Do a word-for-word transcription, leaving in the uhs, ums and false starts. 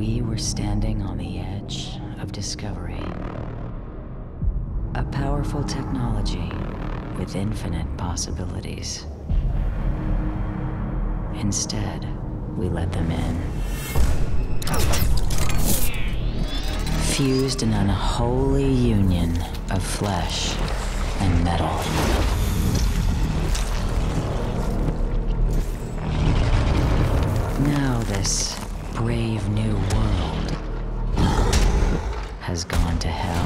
We were standing on the edge of discovery. A powerful technology with infinite possibilities. Instead, we let them in. Fused in an unholy union of flesh and metal. Now this brave new world has gone to hell.